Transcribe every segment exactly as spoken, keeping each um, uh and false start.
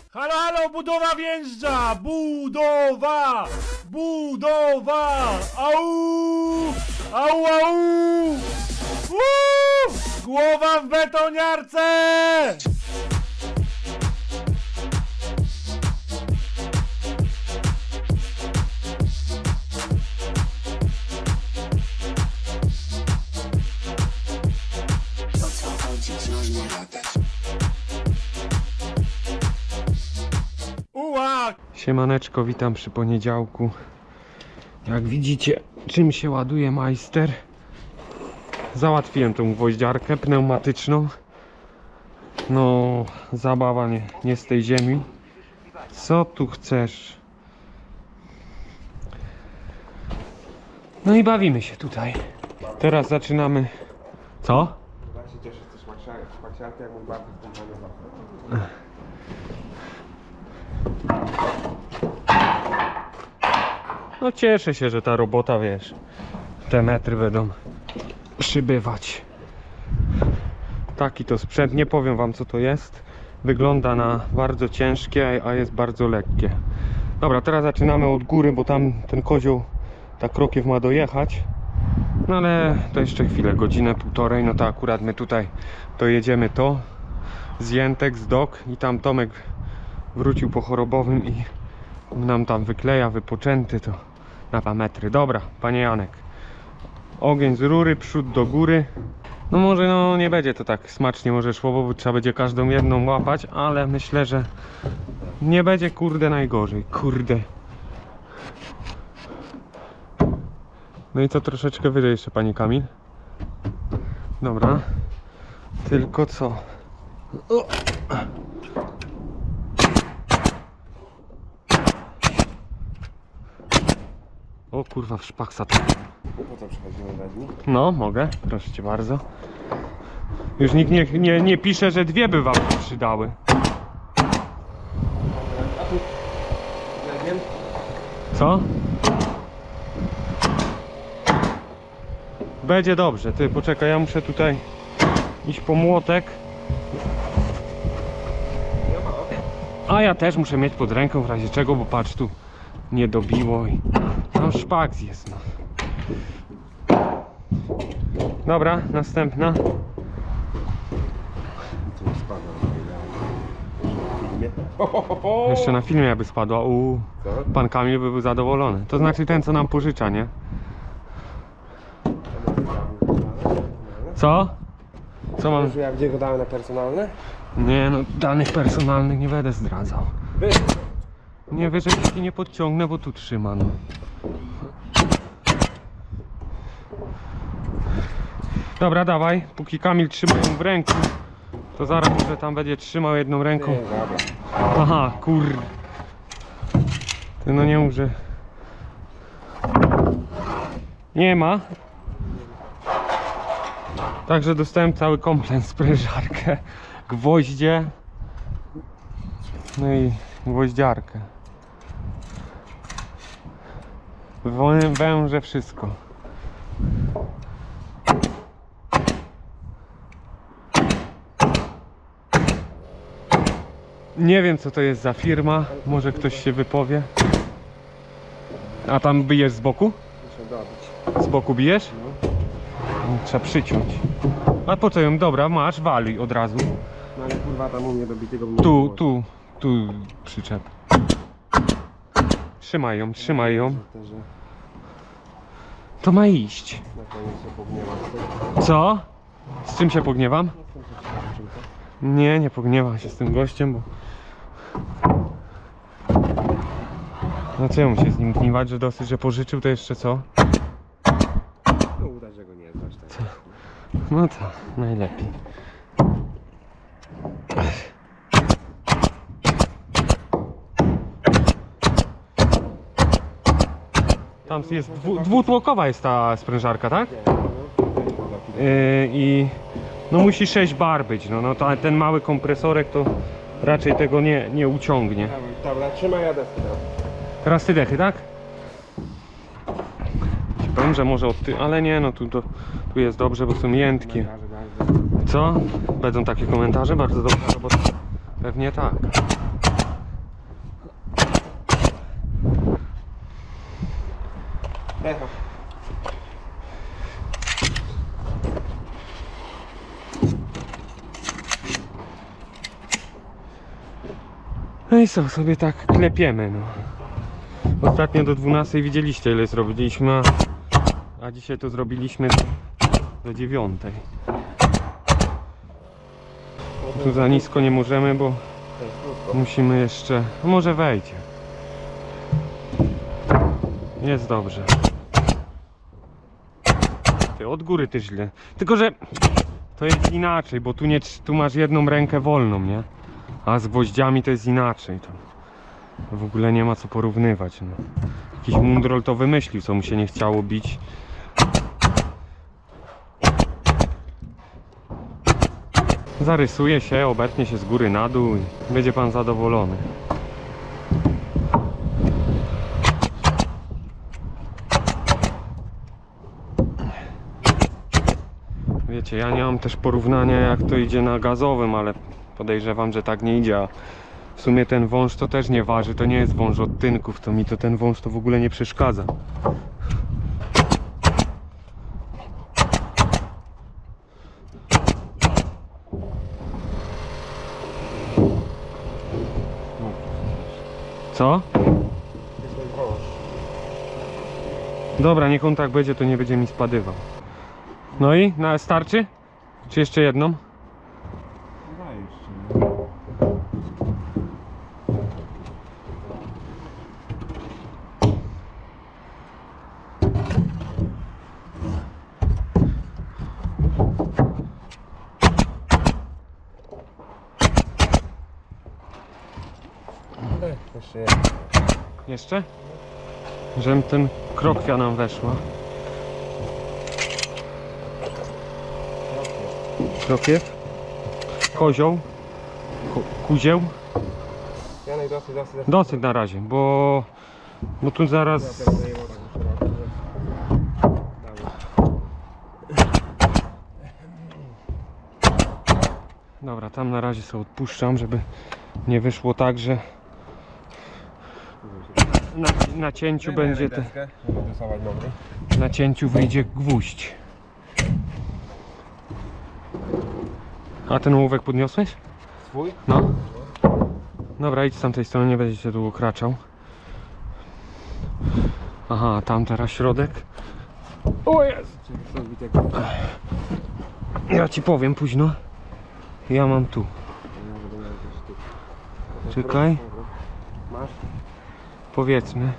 Halo, halo, budowa wjeżdża! Budowa! Budowa! Au! Au, au! Uuu! Głowa w betoniarce! Uła! Siemaneczko, witam przy poniedziałku. Jak widzicie, czym się ładuje majster. Załatwiłem tą gwoździarkę pneumatyczną. No, zabawa nie, nie z tej ziemi. Co tu chcesz? No i bawimy się tutaj. Teraz zaczynamy. Co? Ja się cieszę, że chcesz maksiarkę, jak mój babci skompanował. No cieszę się, że ta robota, wiesz, te metry będą przybywać. Taki to sprzęt, nie powiem wam co to jest. Wygląda na bardzo ciężkie, a jest bardzo lekkie. Dobra, teraz zaczynamy od góry, bo tam ten kozioł tak krokiew ma dojechać. No ale to jeszcze chwilę, godzinę, półtorej, no to akurat my tutaj dojedziemy to z Jętek, z Dok i tam Tomek wrócił po chorobowym i nam tam wykleja, wypoczęty to na dwa metry. Dobra, panie Janek, ogień z rury, przód do góry. No może no nie będzie to tak smacznie może szło, bo trzeba będzie każdą jedną łapać, ale myślę, że nie będzie kurde najgorzej, kurde. No i co troszeczkę wyżej jeszcze, panie Kamil. Dobra, tylko co? O! O kurwa, w szpaksa to. Po co przychodzimy na dni? No, mogę, proszę cię bardzo. Już nikt nie, nie, nie pisze, że dwie by wam się przydały. A tu? Ja wiem. Co? Będzie dobrze, ty poczekaj, ja muszę tutaj iść po młotek. A ja też muszę mieć pod ręką w razie czego, bo patrz tu nie dobiło i tam szpaks jest, no. Dobra, następna. Tu spada na filmie. Jeszcze na filmie jakby spadła. Uuu, Co? pan Kamil by był zadowolony. To znaczy ten, co nam pożycza, nie? Co? Co mam? Wiesz, ja gdzie go dałem na personalne? Nie no, danych personalnych nie będę zdradzał. Wy! Nie wyżej ci nie podciągnę, bo tu trzyma, no. Dobra, dawaj, póki Kamil trzyma ją w ręku, to zaraz może tam będzie trzymał jedną ręką. Nie, dobra. Aha, kur... Ty no nie mów, że... Nie ma. Także dostałem cały komplet, sprężarkę, gwoździe, no i gwoździarkę. Wę- Węże, wszystko. Nie wiem co to jest za firma, może ktoś się wypowie. A tam bijesz z boku? Muszę dobić. Z boku bijesz? Trzeba przyciąć. A po co ją? Dobra, masz, waluj od razu. No ale kurwa tam u mnie dobitego bym nie Tu, było. tu, tu przyczep. Trzymaj ją, trzymaj ją. Że- że To ma iść. Na koniec się pogniewam. Co? Z czym się pogniewam? Nie, nie pogniewam się z tym gościem, bo... No co ja mu się z nim gniewać, że dosyć, że pożyczył, to jeszcze co? No udać, że go nie znasz. Tak. No to najlepiej. Tam jest dwu, dwutłokowa jest ta sprężarka, tak? Yy, I no musi sześć bar być, no, no to, ten mały kompresorek to raczej tego nie, nie uciągnie. Dobra, trzymaj, ja deskę teraz. Teraz ty dechy, tak? Ci powiem, że może od ty, ale nie, no tu, to, tu jest dobrze, bo są jętkie. Co? Będą takie komentarze? Bardzo dobra robota. Pewnie tak. No i co, sobie tak klepiemy, no. Ostatnio do dwunastej widzieliście, ile zrobiliśmy, a, a dzisiaj to zrobiliśmy do, do dziewiątej. Tu za nisko nie możemy, bo musimy jeszcze... No może wejdzie. Jest dobrze. Ty, od góry też źle. Tylko, że to jest inaczej, bo tu, nie, tu masz jedną rękę wolną, nie? A z gwoździami to jest inaczej. To w ogóle nie ma co porównywać. No. Jakiś mundrol to wymyślił, co mu się nie chciało bić. Zarysuje się, obetnie się z góry na dół i będzie pan zadowolony. Wiecie, ja nie mam też porównania, jak to idzie na gazowym, ale podejrzewam, że tak nie idzie. A w sumie ten wąż to też nie waży, to nie jest wąż od tynków, to mi to ten wąż to w ogóle nie przeszkadza. Co? Dobra, niech on tak będzie, to nie będzie mi spadywał. No i na starczy? Czy jeszcze jedną? Jeszcze jedno. Jeszcze? Żebym ten krokwia nam weszła. Krokiew. Kozioł. Ko kuzieł. Janek, dosyć, dosyć, dosyć. Dosyć na razie, bo... Bo tu zaraz... Dobra, tam na razie sobie odpuszczam, żeby nie wyszło tak, że na, na cięciu będzie te, na cięciu wyjdzie gwóźdź. A ten ołówek podniosłeś? Swój? No. Dobra, idź z tamtej strony, nie będziecie długo kraczał. Aha, tam teraz środek. O jest! Ja ci powiem późno. Ja mam tu. Czekaj. Masz? Powiedzmy.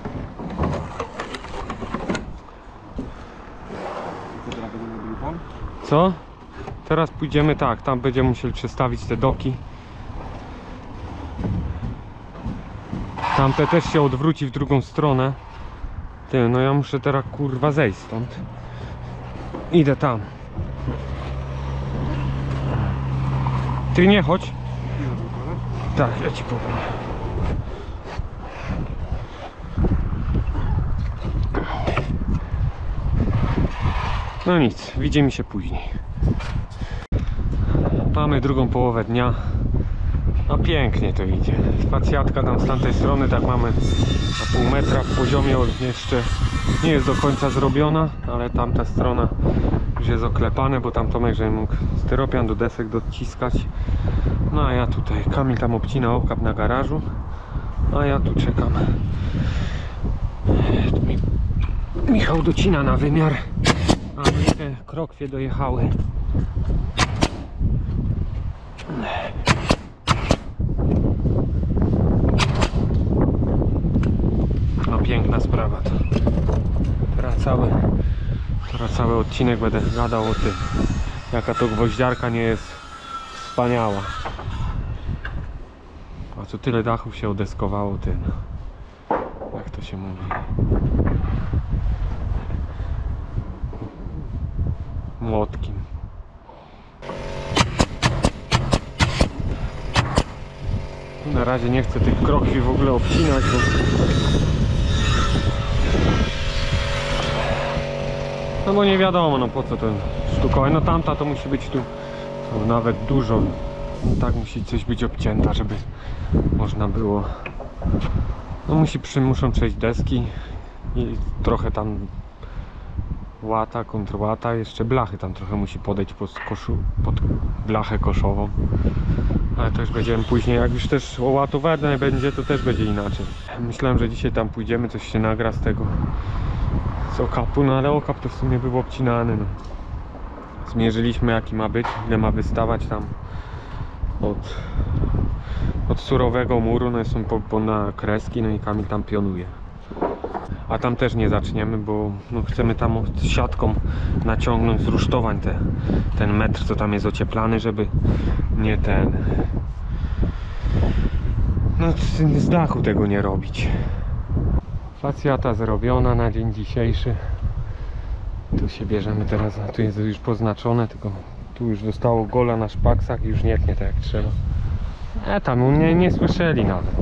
Co teraz będziemy byli tam? Co? Teraz pójdziemy tak, tam będziemy musieli przestawić te doki. Tamte też się odwróci w drugą stronę. Ty, no ja muszę teraz kurwa zejść stąd. Idę tam. Ty nie chodź. Tak, ja ci powiem. No nic, widzimy się później. Mamy drugą połowę dnia. No pięknie to idzie. Spacjatka tam z tamtej strony, tak mamy na pół metra w poziomie, jeszcze nie jest do końca zrobiona, ale tamta strona już jest oklepane, bo tam Tomek, żeby mógł styropian do desek dociskać. No a ja tutaj, Kamil tam obcina okap na garażu, a ja tu czekam. Michał docina na wymiar, a my te krokwie dojechały. No piękna sprawa to. Teraz cały, teraz cały odcinek będę gadał o tym, jaka to gwoździarka nie jest wspaniała. A co tyle dachów się odeskowało tym, jak to się mówi, młotkiem. Na razie nie chcę tych krokwi w ogóle obcinać, bo... No bo nie wiadomo, no po co to sztukowe. No tamta to musi być tu to nawet dużo. No tak musi coś być obcięta, żeby można było... No musi, muszą przejść deski i trochę tam łata, kontrłata, jeszcze blachy tam trochę musi podejść pod, koszu, pod blachę koszową. Ale to już będziemy później, jak już też łatowane będzie, to też będzie inaczej. Myślałem, że dzisiaj tam pójdziemy, coś się nagra z tego, z okapu, no ale okap to w sumie był obcinany. No. Zmierzyliśmy, jaki ma być, ile ma wystawać tam od, od surowego muru, no są po, po na kreski, no i Kamil tam pionuje. A tam też nie zaczniemy, bo no, chcemy tam siatką naciągnąć z rusztowań te, ten metr, co tam jest ocieplany, żeby nie ten... No z dachu tego nie robić. Facjata zrobiona na dzień dzisiejszy. Tu się bierzemy teraz, a tu jest już poznaczone, tylko tu już zostało gola na szpaksach i już nie tnie tak jak trzeba. E tam nie, nie słyszeli nawet.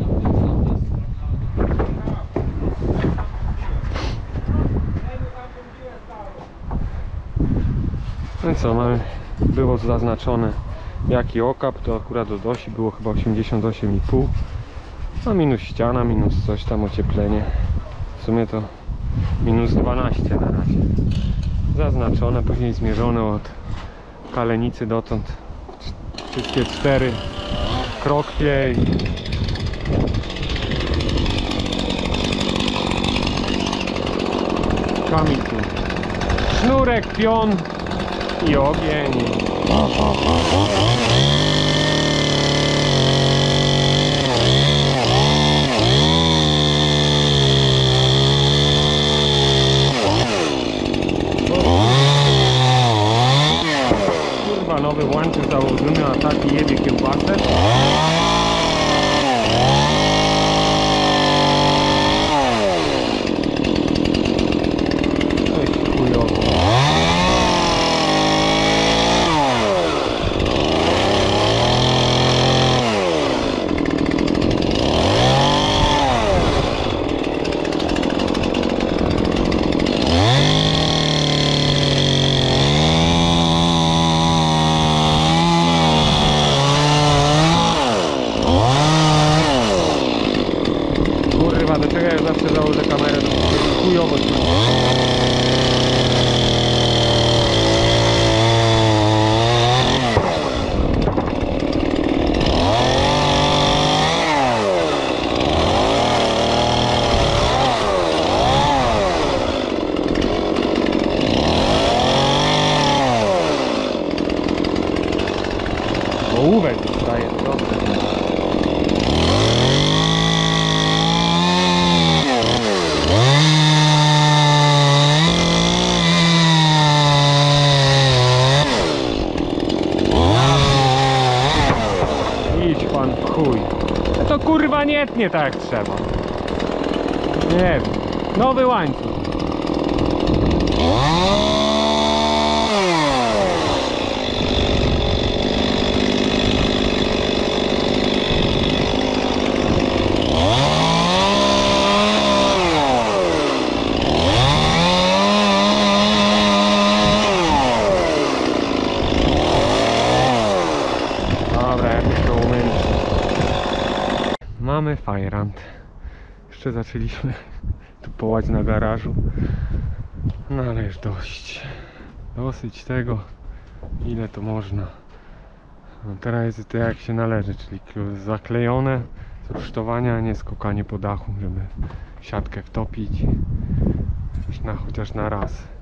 No i co, mamy, było zaznaczone jaki okap, to akurat od osi było chyba osiemdziesiąt osiem i pół. No minus ściana, minus coś tam ocieplenie. W sumie to minus dwanaście na razie. Zaznaczone, później zmierzone od Kalenicy dotąd. Wszystkie cztery krokwie i Kamil tu. Sznurek, pion i ogień. Kurwa, nowy łańcuch założony, a taki jebie kiełbasę. Coś chujowo. Do czego ja zawsze założę kamerę, to chujowo. Ołówek zostaje, dobrze. Chuj. To kurwa nie tnie tak jak trzeba. Nie wiem. Nowy łańcuch. Dobra, jakoś to umyć. Mamy fajrant. Jeszcze zaczęliśmy tu połać na garażu. No ale już dość. Dosyć tego, ile to można. No teraz jest to jak się należy, czyli zaklejone z rusztowania, a nie skokanie po dachu, żeby siatkę wtopić. Na, chociaż na raz.